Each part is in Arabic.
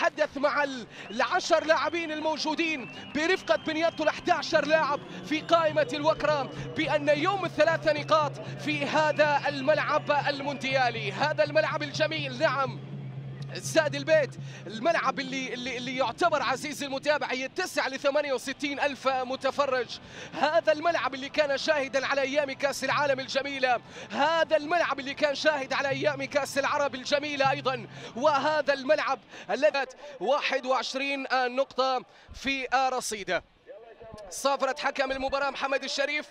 يتحدث مع ال10 لاعبين الموجودين برفقة بنياتو ال11 لاعب في قائمة الوكرة بأن يوم ال3 نقاط في هذا الملعب المونديالي، هذا الملعب الجميل. نعم استاد البيت، الملعب اللي يعتبر عزيزي المتابع يتسع ل 68 ألف متفرج، هذا الملعب اللي كان شاهدا على أيام كأس العالم الجميلة، هذا الملعب اللي كان شاهد على أيام كأس العرب الجميلة أيضا، وهذا الملعب الذي 21 نقطة في رصيده. صافرة حكم المباراة محمد الشريف.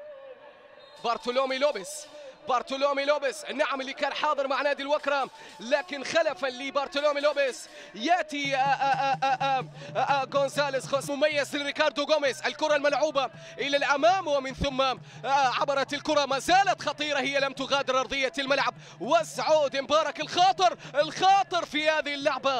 بارتولومي لوبيس نعم اللي كان حاضر مع نادي الوكرة، لكن خلفا لبارتولومي لوبيس ياتي غونزاليز خوس مميز لريكاردو غوميز. الكرة الملعوبة إلى الأمام ومن ثم عبرت الكرة، ما زالت خطيرة، هي لم تغادر أرضية الملعب. وسعود مبارك الخاطر في هذه اللعبة.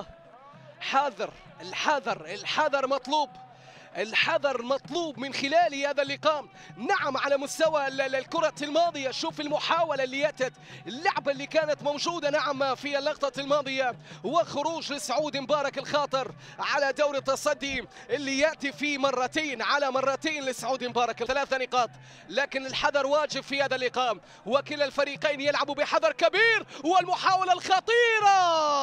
الحذر مطلوب، الحذر مطلوب من خلال هذا اللقاء. نعم على مستوى الكرة الماضية، شوف المحاولة اللي أتت، اللعبة اللي كانت موجودة نعم في اللقطة الماضية، وخروج لسعود مبارك الخاطر على دور التصدي اللي يأتي في مرتين لسعود مبارك 3 نقاط. لكن الحذر واجب في هذا اللقاء، وكلا الفريقين يلعبوا بحذر كبير. والمحاولة الخطيرة،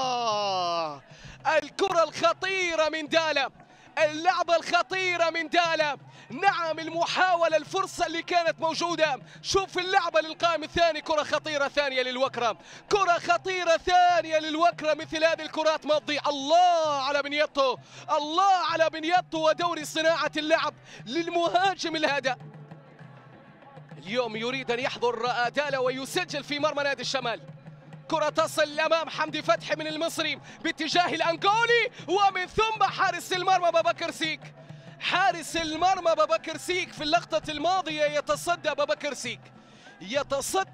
الكرة الخطيرة من دالا، اللعبة الخطيرة من دالا. نعم المحاولة، الفرصة اللي كانت موجودة. شوف اللعبة للقائم الثاني، كرة خطيرة ثانية للوكرة، كرة خطيرة ثانية للوكرة. مثل هذه الكرات ما تضيع. الله على بنياتو ودوري صناعة اللعب للمهاجم الهدى. اليوم يريد أن يحضر دالا ويسجل في مرمى نادي الشمال. كرة تصل أمام حمدي فتحي من المصري باتجاه الأنغولي، ومن ثم حارس المرمى بابكر سيك. حارس المرمى بابكر سيك في اللقطة الماضية يتصدى بابكر سيك، يتصدى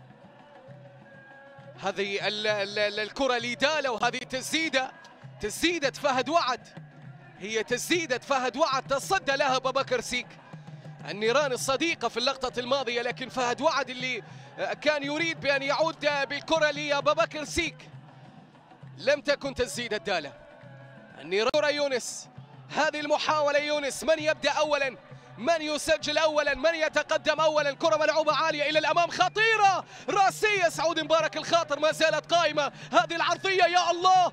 هذه الكرة لدالا، وهذه تسديدة فهد وعد، هي تسديدة فهد وعد تصدى لها بابكر سيك. النيران الصديقة في اللقطة الماضية، لكن فهد وعد اللي كان يريد بأن يعود بالكرة لبابكر سيك لم تكن تسديدة دالة. النيران يونس، هذه المحاولة يونس، من يبدأ أولا، من يسجل أولا، من يتقدم أولا. كرة ملعوبة عالية إلى الأمام خطيرة راسية، سعود مبارك الخاطر ما زالت قائمة. هذه العرضية يا الله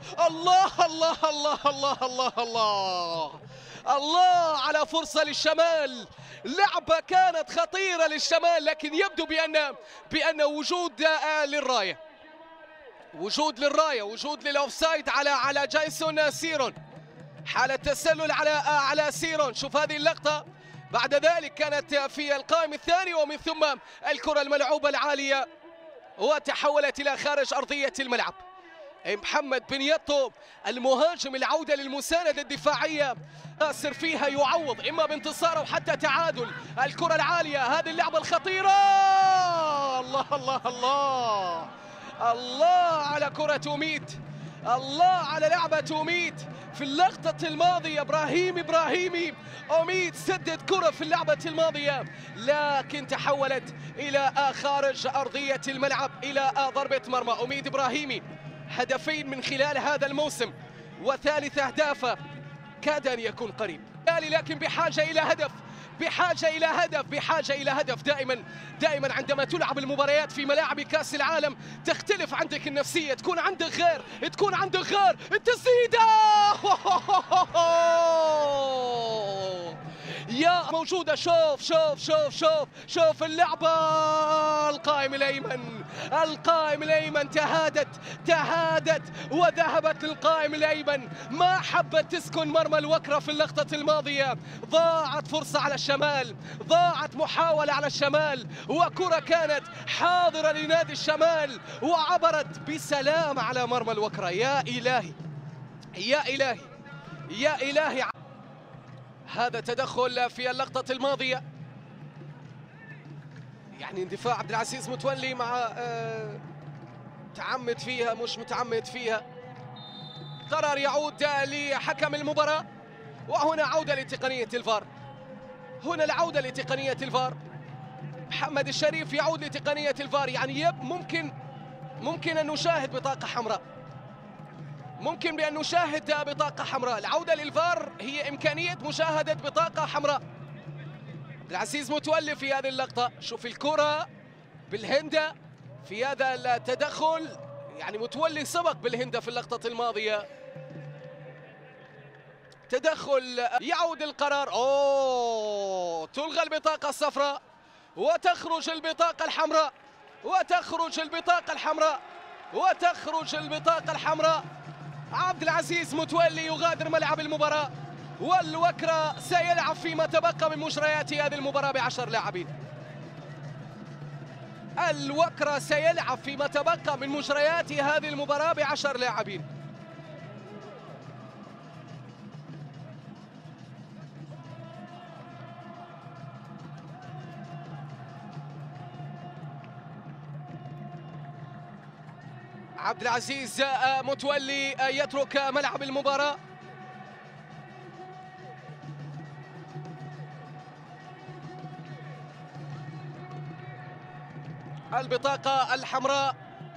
الله على فرصة للشمال. لعبة كانت خطيرة للشمال، لكن يبدو بأن وجود للراية، وجود للأوفسايد على جايسون سيرون، حالة تسلل على سيرون. شوف هذه اللقطة، بعد ذلك كانت في القائم الثاني، ومن ثم الكرة الملعوبة العالية وتحولت إلى خارج أرضية الملعب. محمد بنياتو المهاجم، العودة للمساندة الدفاعية، قاسر فيها يعوض إما بانتصار أو حتى تعادل. الكرة العالية، هذه اللعبة الخطيرة، الله على كرة أميد، الله على لعبة أميد في اللقطة الماضية. إبراهيمي أميد سدد كرة في اللعبة الماضية، لكن تحولت إلى خارج أرضية الملعب، إلى ضربة مرمى. أميد إبراهيمي هدفين من خلال هذا الموسم، وثالث أهدافه كاد أن يكون قريب، لكن بحاجة إلى هدف. دائما عندما تلعب المباريات في ملاعب كأس العالم تختلف عندك النفسية، تكون عندك غير التسديدة يا موجودة. شوف اللعبة، القائم الأيمن تهادت وذهبت للقائم الأيمن، ما حبت تسكن مرمى الوكرة في اللقطة الماضية. ضاعت فرصة على الشمال، ضاعت محاولة على الشمال، وكرة كانت حاضرة لنادي الشمال وعبرت بسلام على مرمى الوكرة. يا إلهي هذا تدخل في اللقطة الماضية، يعني اندفاع عبد العزيز متولي مع متعمد فيها مش متعمد فيها. قرار يعود لحكم المباراة، وهنا عودة لتقنية الفار. محمد الشريف يعود لتقنية الفار، يعني ممكن أن نشاهد بطاقة حمراء، ممكن بأن نشاهد بطاقة حمراء. العودة للفار هي إمكانية مشاهدة بطاقة حمراء. عبد العزيز متولي في هذه اللقطة، شوف الكرة بالهندة في هذا التدخل، يعني متولي سبق بالهندة في اللقطة الماضية. تدخل، يعود القرار، تلغى البطاقة الصفراء وتخرج البطاقة الحمراء، وتخرج البطاقة الحمراء، وتخرج البطاقة الحمراء. عبد العزيز متولي يغادر ملعب المباراة، والوكرة سيلعب فيما تبقى من مجريات هذه المباراة ب10 لاعبين. الوكرة سيلعب فيما تبقى من مجريات هذه المباراة ب10 لاعبين. عبد العزيز متولي يترك ملعب المباراة. البطاقة الحمراء.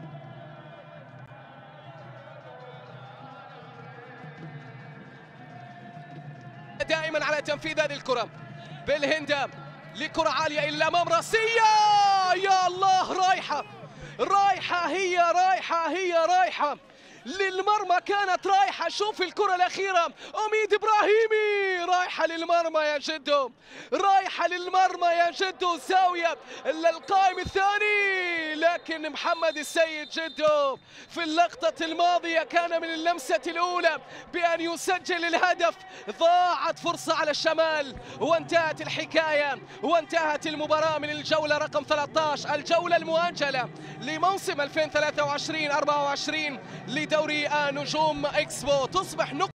دائما على تنفيذ هذه الكرة بالهندة لكرة عالية إلى الأمام، راسية، يا الله، رايحة رايحة، هي رايحة، هي رايحة للمرمى، كانت رايحة. شوف الكرة الأخيرة، أميد إبراهيمي، رايحة للمرمى يا جدو، رايحة للمرمى يا جدو، زاوية القائم الثاني، لكن محمد السيد جدو في اللقطة الماضية كان من اللمسة الأولى بأن يسجل الهدف. ضاعت فرصة على الشمال وانتهت الحكاية، وانتهت المباراة من الجولة رقم 13، الجولة المؤجلة لموسم 2023-24 لدوري نجوم إكسبو. تصبح